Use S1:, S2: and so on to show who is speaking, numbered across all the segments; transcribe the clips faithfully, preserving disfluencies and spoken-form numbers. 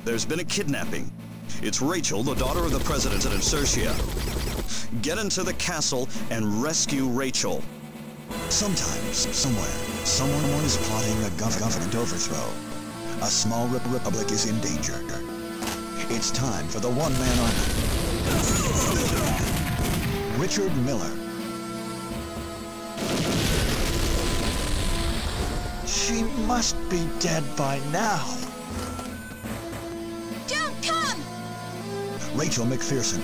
S1: There's been a kidnapping. It's Rachel, the daughter of the president at Insurcia. Get into the castle and rescue Rachel.
S2: Sometimes, somewhere, someone is plotting a gov government overthrow. A small rep republic is in danger. It's time for the one-man army. Richard Miller. She must be dead by now.
S3: Don't come!
S2: Rachel McPherson.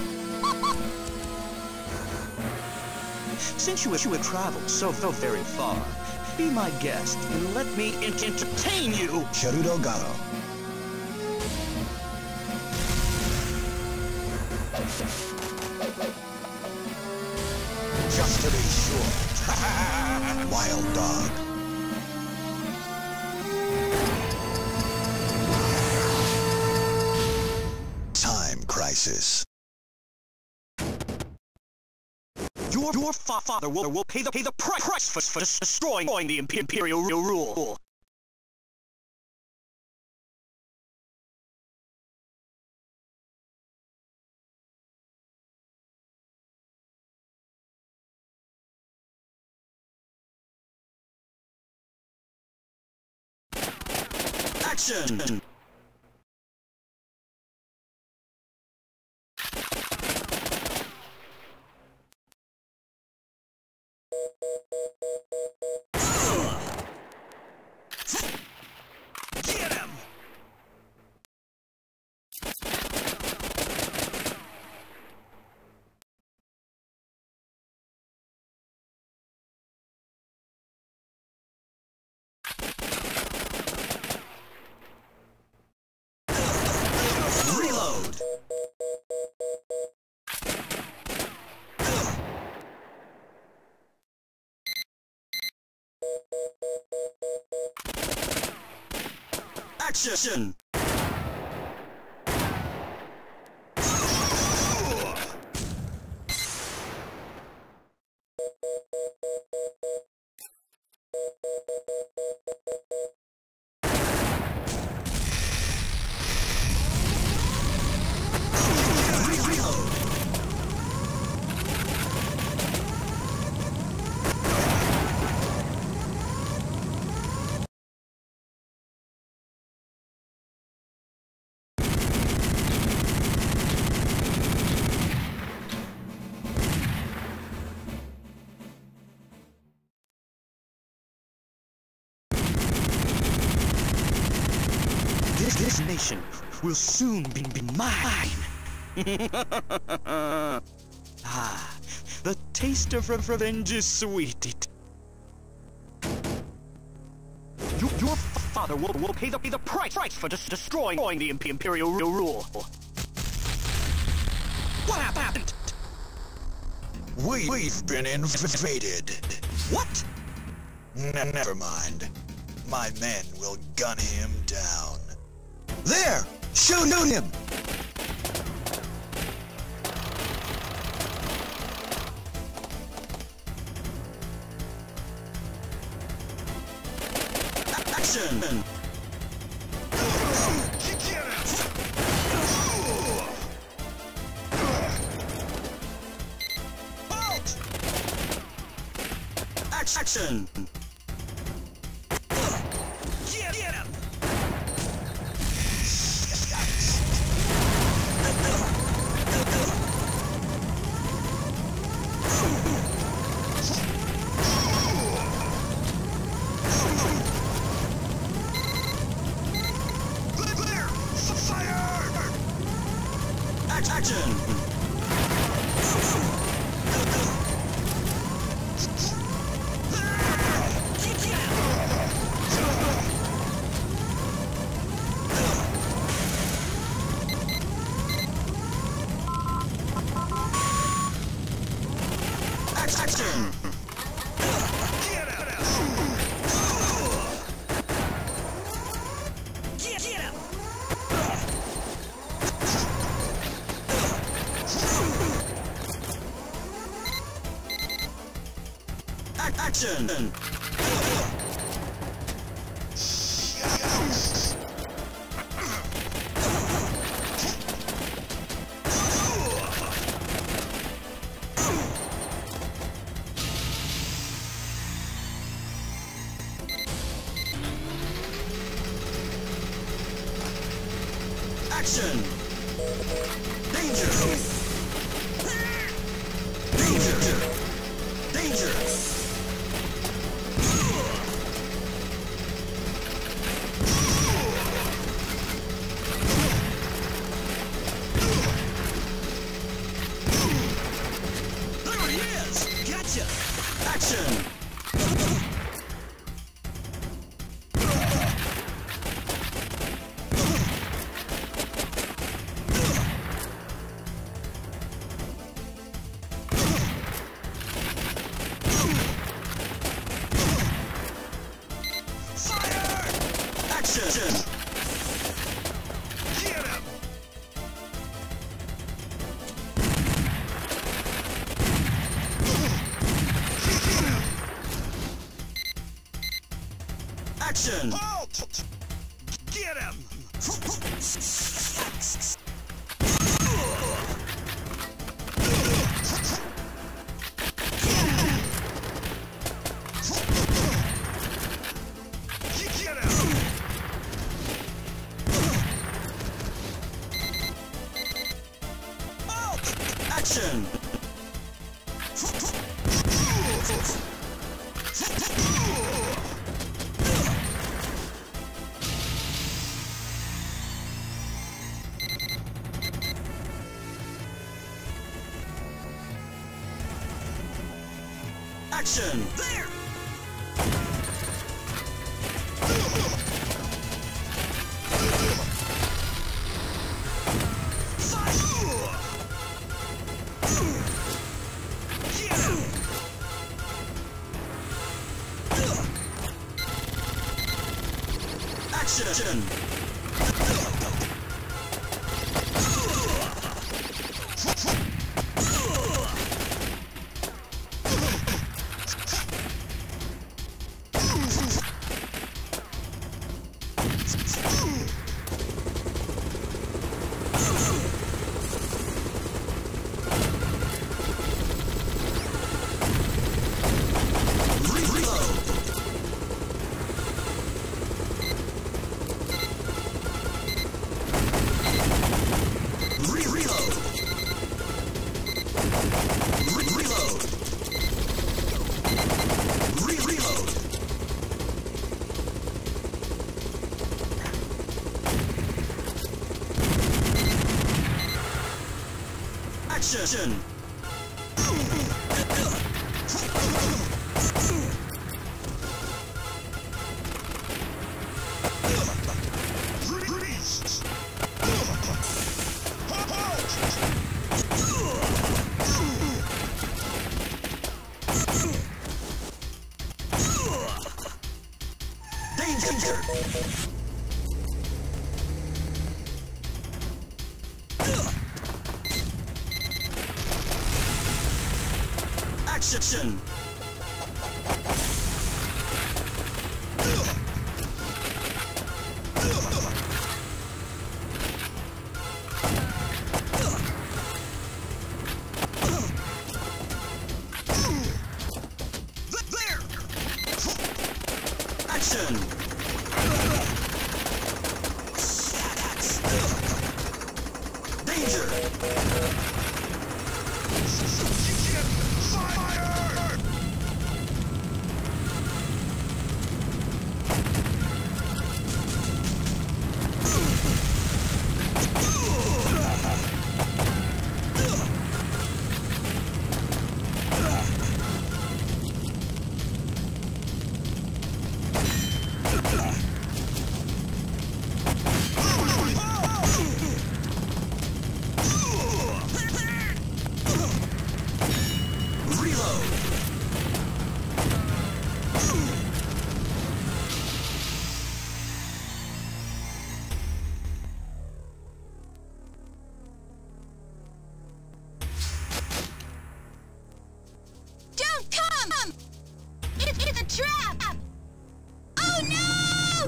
S4: Since you have traveled so, so very far, be my guest and let me ent entertain you!
S2: Cherudo Garo. Just to be sure. Wild Dog. Time Crisis.
S4: Your, your fa father will, will pay the pay the price for, for destroying the imp imperial rule.
S1: Action!
S4: Get him!
S1: Reload! Action!
S4: This, this nation will soon be, be mine. Ah, the taste of re revenge is sweet. Your, your father will, will pay the, pay the price, price for des destroying the imp imperial rule. What happened?
S2: We, we've been invaded.
S4: What?
S2: N never mind. My men will gun him down. There! Shoot him!
S1: Action!
S4: Halt!
S1: Action!
S4: Get, get him!
S1: Action! Action!
S4: Get, get him!
S1: Action! Action! Danger! Danger! Danger! There he is! Gotcha! Action! Action! Get him! Action! Halt! Get him! Get him! Action! Action! There! Action! Action! Danger! Action! There! Action! Danger! Fire!
S3: Trap! Oh no!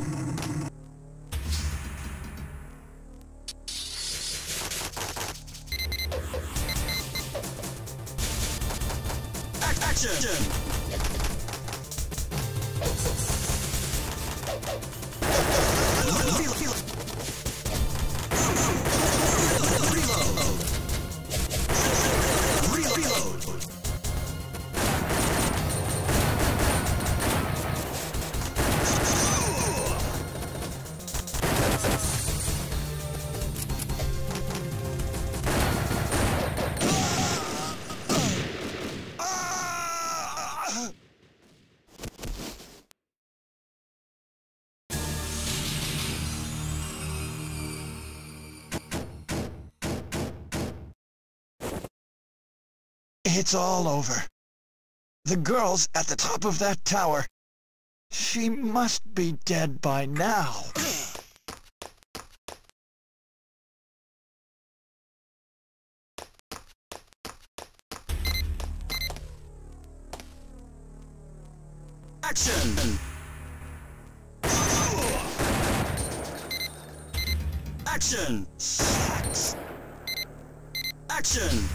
S1: Action!
S2: It's all over. The girl's at the top of that tower. She must be dead by now.
S1: Action! Action! Action!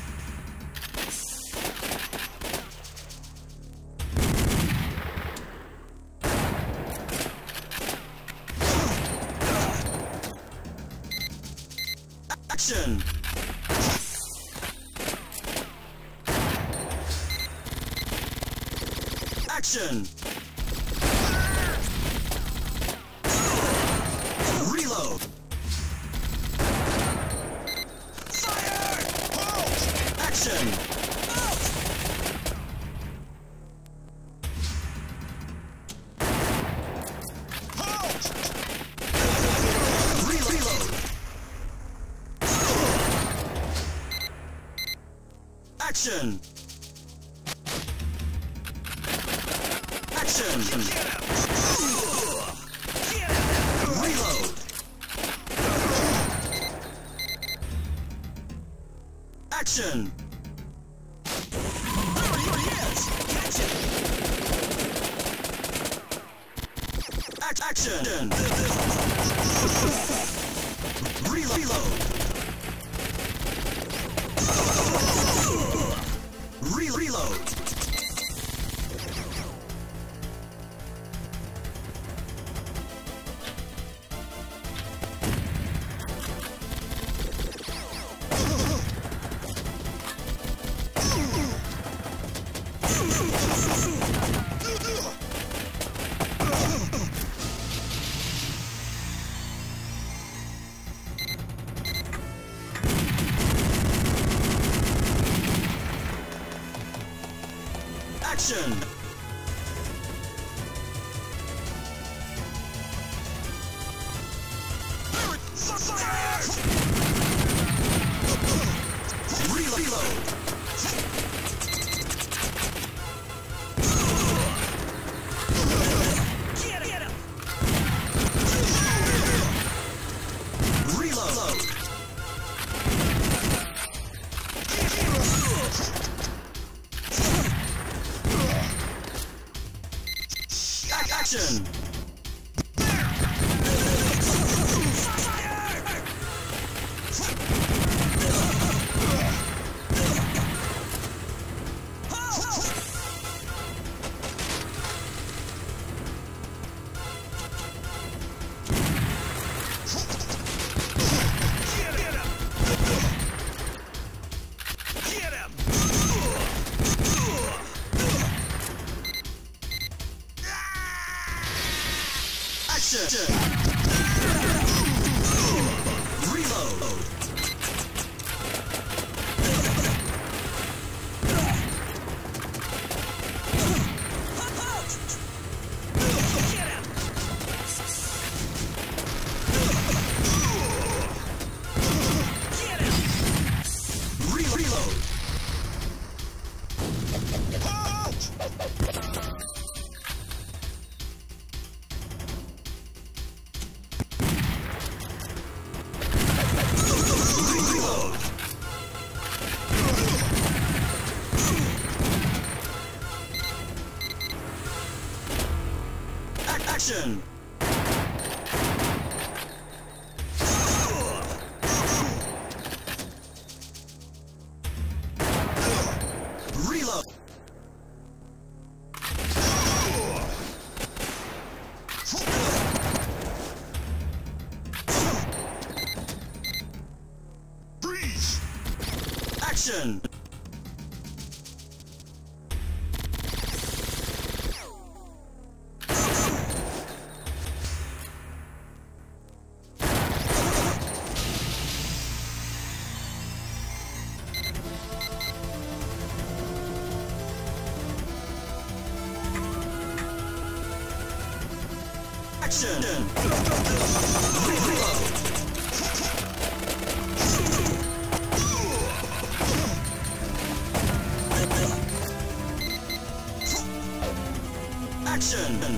S1: Action! Action! Reload! Fire! Halt! Action! Halt! Halt! Reload! Action! Action! Reload! Action! There he is! Catch it! Ac action! Reload! Re reload! Action! Fire! Reload! Get him! Reload! Action! Action! Reload! Get him! Get him! Re reload! Action! Reload! Freeze! Action! Action! Reload! Action!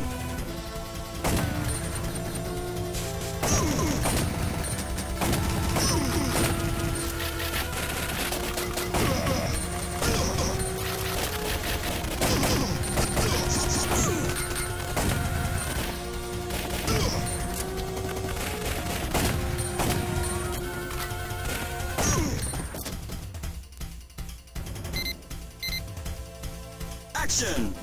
S1: Action!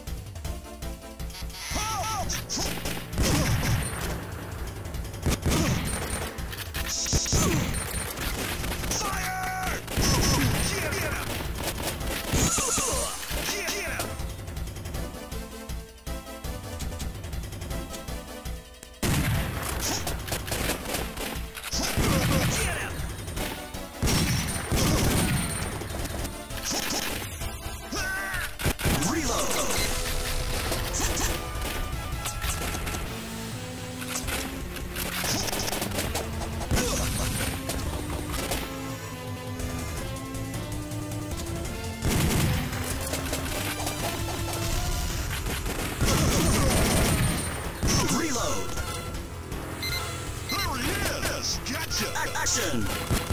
S1: Action!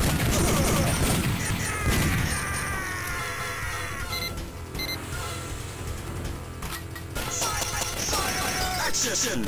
S1: Action!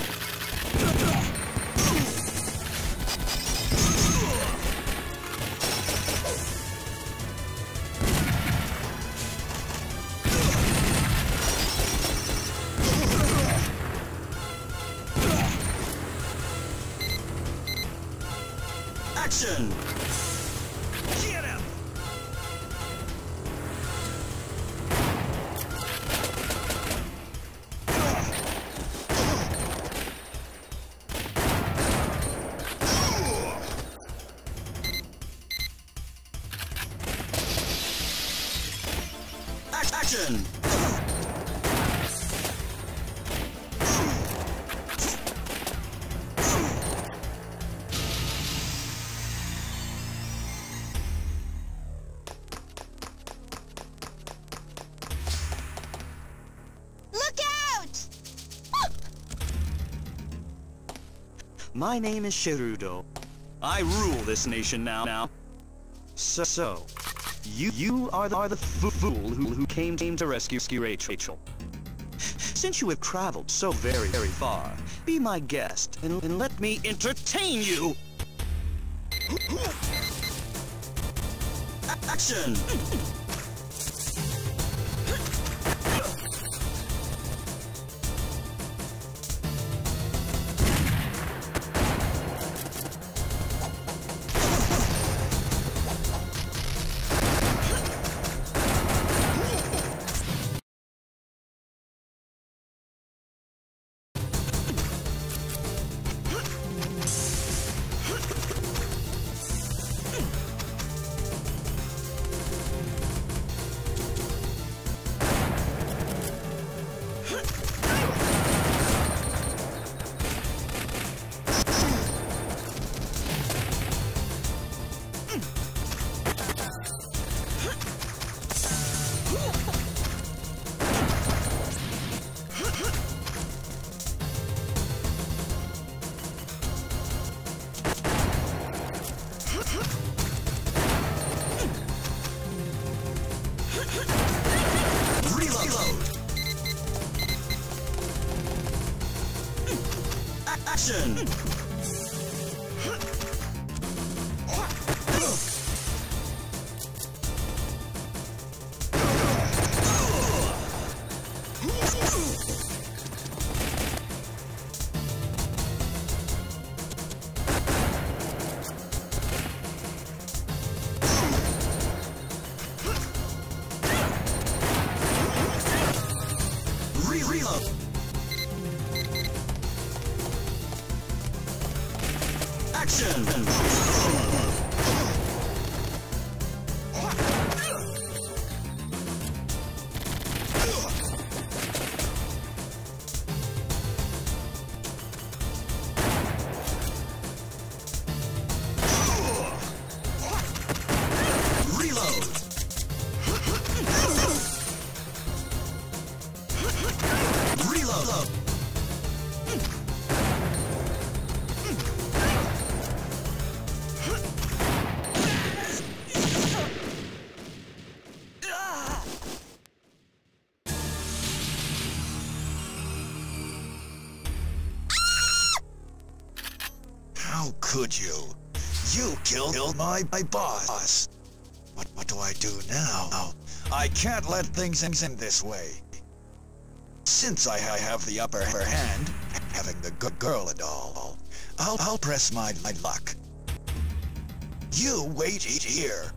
S1: Action! Get him! Action! My name is Shirudo. I rule this nation now. Now, so, so you you are the, are the fool who who came came to rescue Rachel. Since you have traveled so very very far, be my guest and, and let me entertain you. A action. Action! Reload! Action! Reload! Reload!
S2: How could you? You killed, killed my, my boss. What, what do I do now? I can't let things end this way. Since I have the upper hand, having the good girl and all, I'll, I'll press my, my luck. You wait here.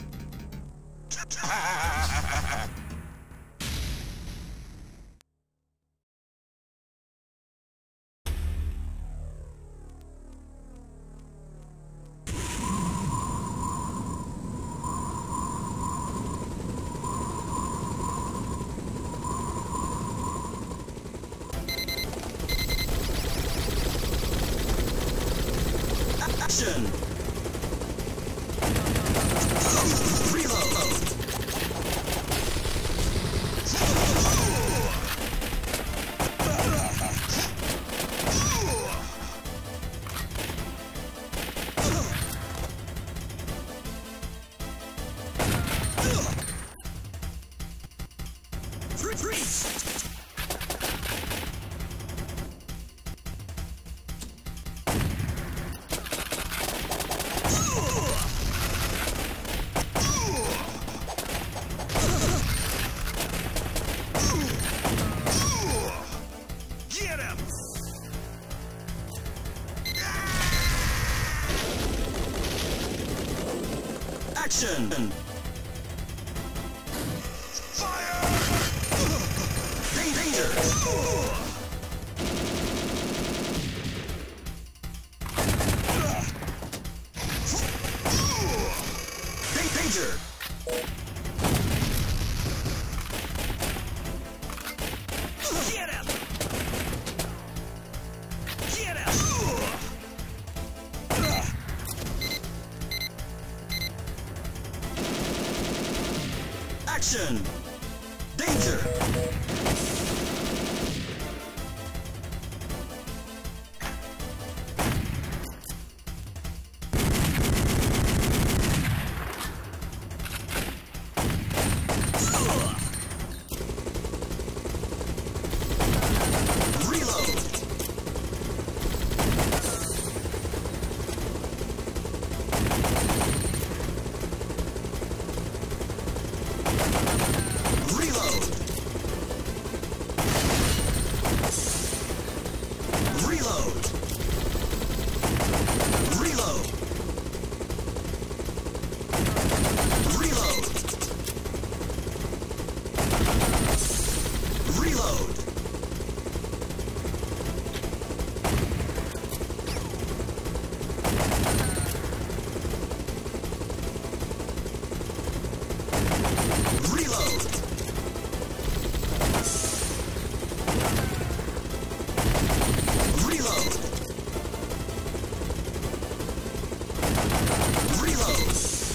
S1: Action! Reload! Freeze! Get him! Action! Fire! Danger! Danger! Get him! Get him! Action! Danger! Reload! Reload! Reload! Reload! Reload! Reload! Reload! Reload! Reload!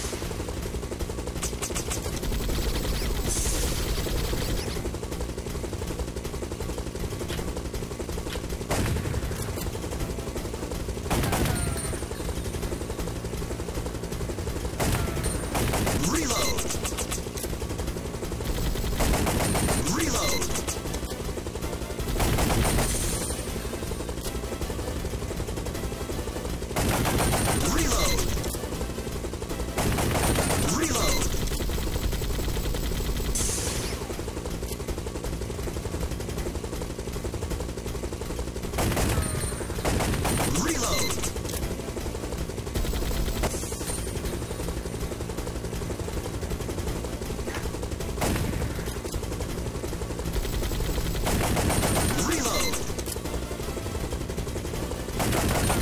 S1: Reload! Reload! Reload! Reload! Reload! Reload!